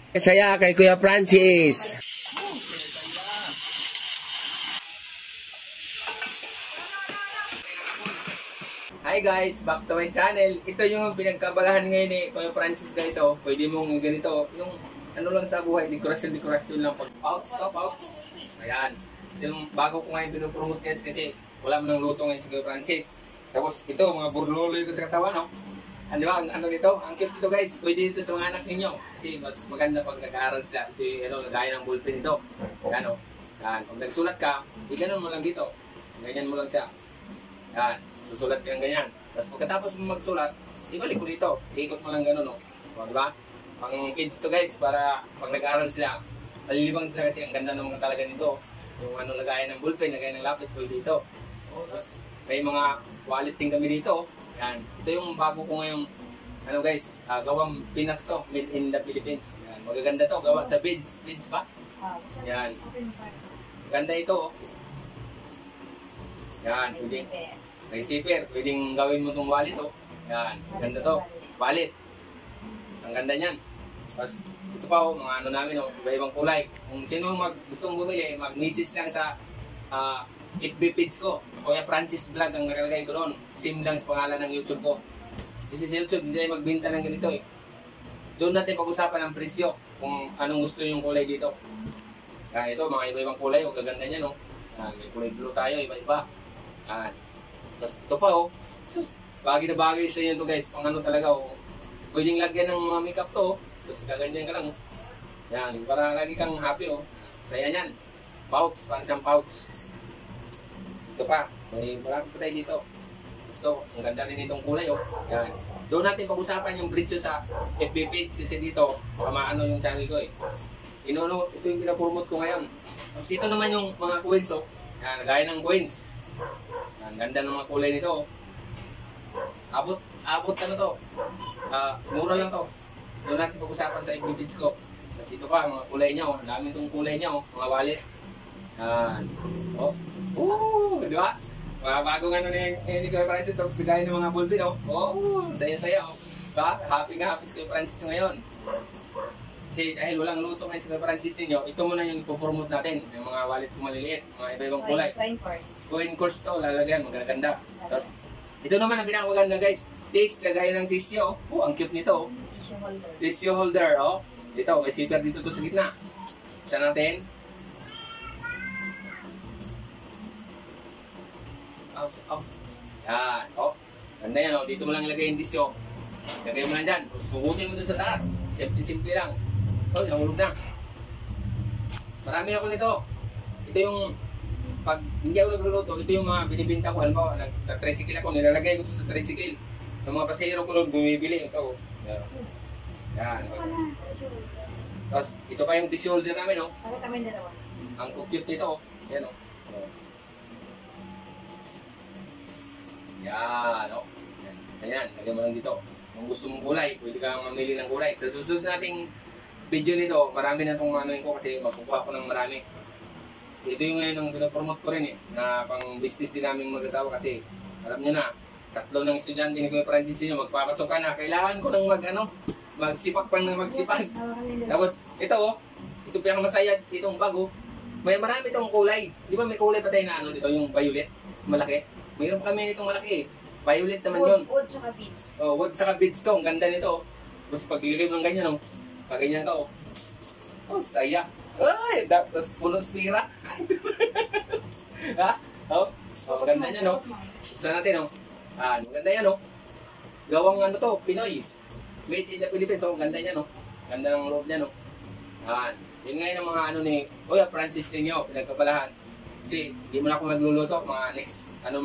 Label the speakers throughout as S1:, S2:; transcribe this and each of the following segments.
S1: Saya kay Kuya Francis. Hi guys, back to my channel. Ito yung pinagkabalahan ngayon ni Kuya Francis guys. Oh, pwede mong ganito, yung ano lang sa buhay, dekorasyon lang. Pouch to, pouch. Ayan. Yung bago ko ngayon pinopromote guys kasi wala mo ng luto ngayon si Kuya Francis. Tapos ito, mga burlolo ito sa katawan, no? Ano ba, ano dito? Ang cute dito guys. Pwede dito sa mga anak ninyo. Kasi mas maganda pag nag-aaral sila. Ito yung lagay ng ballpen ito. Yan o. Yan. Pag nagsulat ka, iganon mo lang dito. Ganyan mo lang siya. Yan. Susulat ka ng ganyan. Tapos pagkatapos mo magsulat, ibalik mo dito. Ikot mo lang gano'n o. O, diba? Pang kids to guys, para pag nag-aaral sila, malilibang sila kasi ang ganda naman talaga nito. Yung ano, lagayan ng ballpen, lagayan ng lapis, pwede dito. Tapos may mga wallet din kami dito. Yan. Ito yung bago ko ngayong, ano guys, gawang Pinas to, made in the Philippines. Yan. Magaganda to, gawa sa beads. Beads ba? Yan. Ganda ito. Yan. Pwedeng, may zipper. Pwedeng gawin mo itong wallet. Oh. Yan. Ganda to. Wallet. Ang ganda niyan. Tapos, ito pa oh, mga ano namin oh, iba-ibang kulay. Kung sino gustong bumili, mag-message lang sa FB page ko, Kuya Francis Vlog ang nakalagay ko doon. Same lang sa pangalan ng YouTube ko. Kasi sa YouTube, hindi tayo magbenta ng ganito eh. Doon natin pag-usapan ng presyo kung anong gusto yung kulay dito. Yan, ito, mga iba-ibang kulay. O, gaganda niya, no? Yan, may kulay blue tayo, iba-iba. Yan. Tapos, ito pa, oh. Sus, bagay na bagay sa inyo to guys. Pang ano talaga, oh. Pwedeng lagyan ng mga makeup to, oh. Tapos, gaganyan ka lang, oh. Yan, para lagi kang happy, oh. Saya yan. Pouch, parang siyang pouch. Ito pa, may marami pa tayo dito. Gusto, ang ganda rin itong kulay, oh. Yan. Doon natin pag-usapan yung presyo sa FB page kasi dito, maano yung channel ko eh. Ito yung pinapromote ko ngayon. Tapos ito naman yung mga coins, oh. Yan, gaya ng coins. Yan, ganda ng mga kulay nito, oh. Abot ano to. Mura lang to. Doon natin pag-usapan sa FB page ko. Tapos ito pa, mga kulay niya, oh. Ang dami itong kulay niya, oh. Mga wallet. Yan. Oh. Di ba? Mga bagong ano na yung Kuya Francis, tapos bigay ng mga ballpen, oh. Oh, saya-saya, oh. Diba? Happy si Kuya Francis ngayon. Kasi dahil walang luto ngayon si Kuya Francis ninyo, ito muna yung ipopromote natin. Yung mga wallet ko maliliit, mga iba-ibang kulay. Coin course to, lalagyan, magaganda. Tapos, ito naman ang pinakamaganda guys. Lagay ng tissue, oh. Ang cute nito, oh. Tissue holder, oh. Dito, may zipper dito to sa gitna. Isa natin. Oh. Yan. Oh. Ganda yan. Oh. Dito mo lang ilagay yung disyo. Lagay mo lang dyan. Sugutin mo dun sa taas. Simple lang. Oh, nahulog na. Marami ako nito. Ito yung, pag hindi ako nagluluto, ito yung mga binibinta ko. Halimbawa, nag-tricycle ako. Nilalagay ko sa tricycle. Yung mga pasahero ko doon, bumibili. Ito. Yan. Tapos, ito pa yung disyo holder namin. Oh. Ang cute nito. Oh. Yan. Oh. Yan, o. Ayan, lagyan mo lang dito. Kung gusto mong kulay, pwede kang mamili ng kulay. Sa susunod nating video nito, marami na itong manuin ko kasi magkukuha ko ng marami. Ito yung ngayon ang pinapromote ko rin eh, na pang business din namin mag-asawa kasi alam nyo na, 3 ng estudyante ni Kuya Francis nyo, magpapasok ka na. Kailangan ko ng magsipak pang magsipag. Tapos, ito o, ito pinakamasaya, itong bago. May marami itong kulay. Di ba may kulay pa tayo na ano dito, yung violet, malaki? Mayroon kami nitong malaki eh. Violet naman yun.
S2: Wood saka beads.
S1: Oh, wood saka beads to. Ang ganda nito. Tapos pag-ilip ng ganyan, oh. Pag-ganyan ka, oh. Oh, saya. Ay, tapos puno spira. Ha? Oh, maganda niya, no? Buksan natin, oh. Maganda yan, oh. Gawang ano to, Pinoy. Made in the Philippines, oh. Ganda niya, no? Ganda ng loob niya, no? Yun ngayon ang mga ano ni Kuya Francis ninyo, pinagkabalahan. Kasi hindi mo na ako magluluto, mga next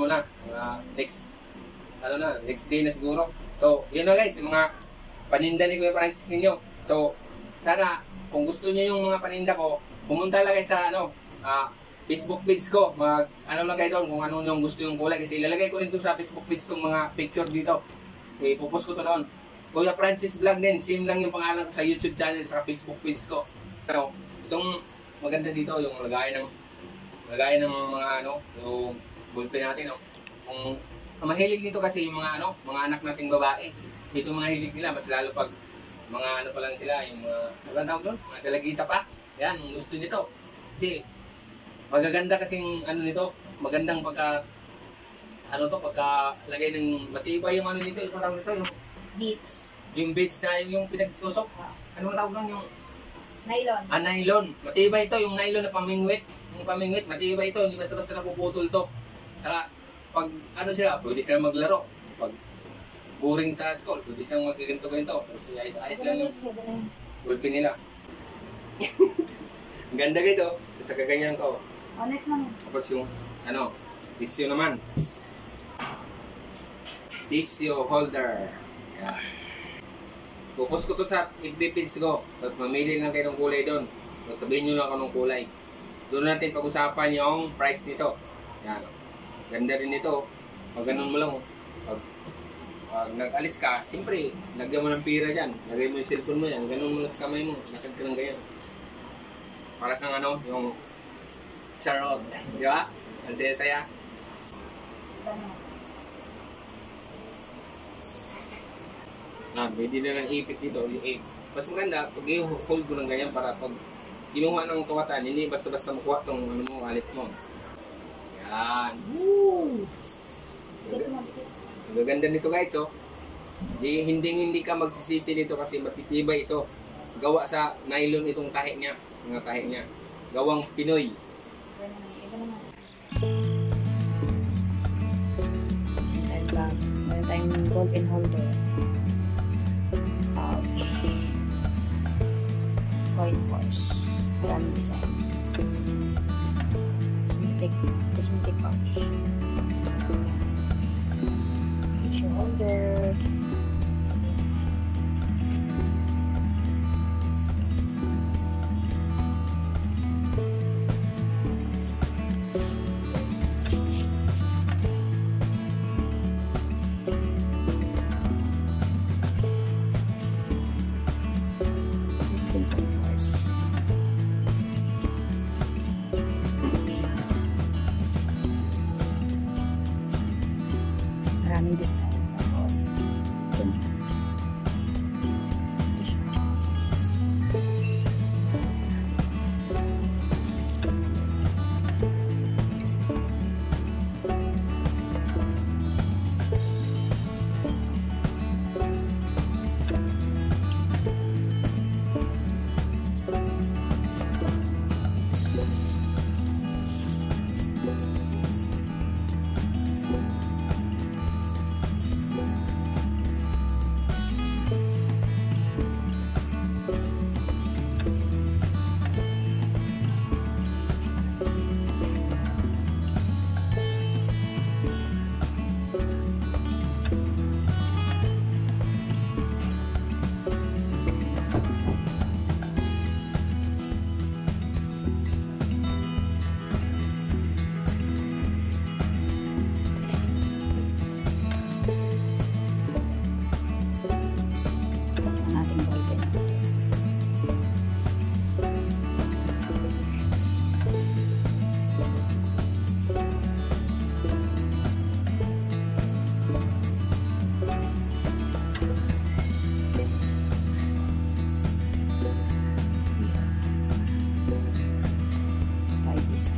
S1: day na siguro. So, yun na guys, yung mga paninda ni Kuya Francis ninyo. So, sana, kung gusto niyo yung mga paninda ko, pumunta lang kayo sa Facebook page ko. Lang kayo doon kung ano yung gusto yung kulay. Kasi ilalagay ko rin ito sa Facebook page itong mga picture dito. Okay, ipopost ko ito doon. Kuya Francis Vlog din, same lang yung pangalan ko sa YouTube channel, sa Facebook page ko. So, itong maganda dito, yung lagayan ng mga yung ballpen natin, no. Kung mahilig dito kasi yung mga mga anak nating babae. Dito mga hilig nila, mas lalo pag mga ano pa lang sila, yung mga, ano tawag doon? Mga dalagita pa. Yan, gusto nito. Kasi, magaganda kasing ano nito, magandang pagka, ano to, pagka lagay ng matibay yung ano nito, yung tawag nito, yung
S2: Beats.
S1: yung beads na yung pinagtusok. Ano tawag doon yung
S2: Nylon.
S1: nylon. Matibay ito, yung nylon na pamingwit. Yung pamingwit, matibay ito, hindi basta-basta napuputol to. Saka, pag ano sila, pwede sila maglaro. Pag boring sa school, pwede silang magkiganto-ganto. Tapos ayos-ayos lang yung gulpin nila. Ang ganda guys, oh. Tapos sa kaganyan ko.
S2: Oh, next naman.
S1: Tapos yung, ano, tissue naman. Tissue holder. Yan. Focus ko to sa FB-page ko. Tapos mamili lang kayo ng kulay doon. Tapos sabihin nyo lang ako ng kulay. Doon natin pag-usapan yung price nito. Yan. Ganda rin nito. Pag ganun mo lang. Pag nag-alis ka, siyempre, lagyan mo ng pira dyan. Lagay mo yung cellphone mo yan. Ganun mo lang sa kamay mo. Nakad ka lang ganyan. Para kang ano, yung charot. Di ba? Ang saya-saya. Pwede na lang ipit dito. Mas maganda, pag i-hold mo ng ganyan para pag kinuha ng kawatan, hindi basta-basta makuha itong ano mo, wallet mo. Yan. Woo! Gaganda nito guys, oh. Hindi ka magsisisi nito kasi matitibay ito. Gawa sa nylon itong tahi niya. Mga tahi niya. Gawang Pinoy.
S2: And bag. Meron tayong ball pen holder. Pouch. Coin purse. Maraming design. Cosmetic pouch. Tissue holder. Maraming design. Tapos, ang ating ball pen holder. By design.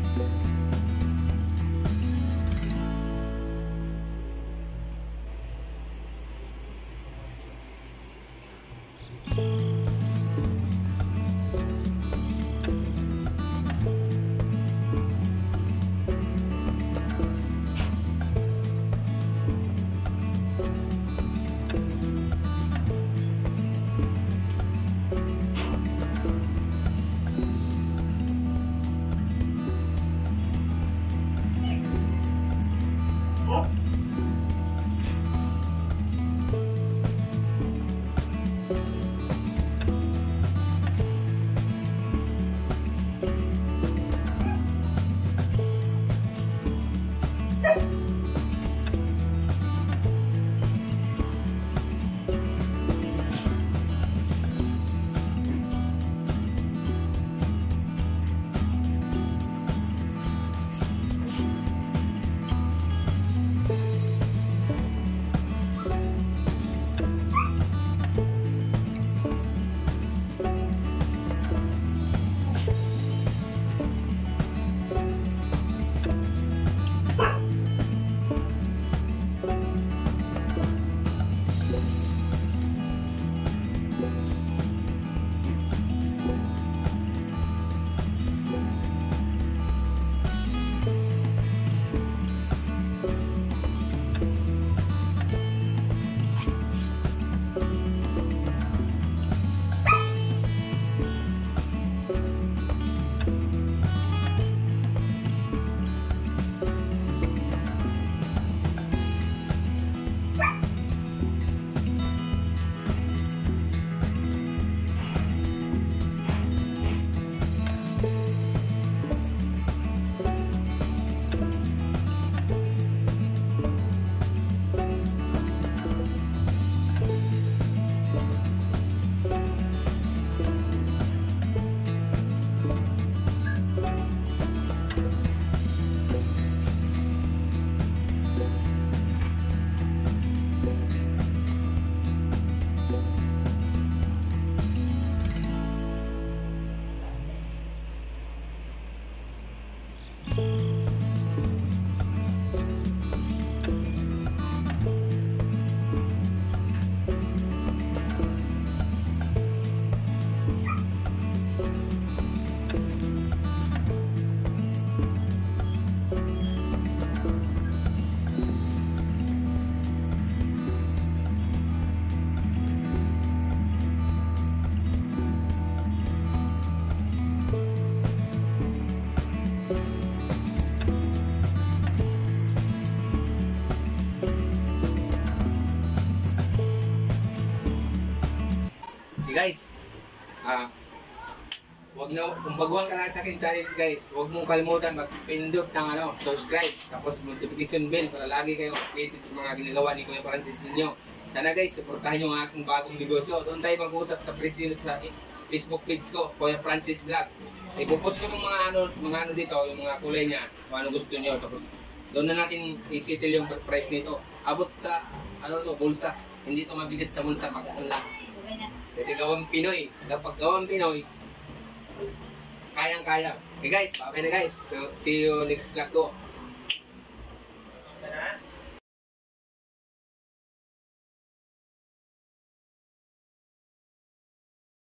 S1: Guys, wag na, kung baguhan ka lang sa akin channel guys, huwag mong kalimutan mag-pindot ng subscribe, tapos notification bell para lagi kayo updated sa mga ginagawa ni Kuya Francis ninyo. Sana guys, supportahan nyo ang aking bagong negosyo. Doon tayo mag-uusap sa presyo sa Facebook page ko, Kuya Francis Vlog. Ipopost ko ng mga ano dito, yung mga kulay niya, kung ano gusto nyo. Tapos doon na natin i-settle yung price nito. Abot sa bulsa. Hindi ito mabigat sa bulsa, magaan lang. Kasi gawang Pinoy. Kapag gawang Pinoy, kayang-kaya. Okay guys, bye na guys. So, see you next vlog ko.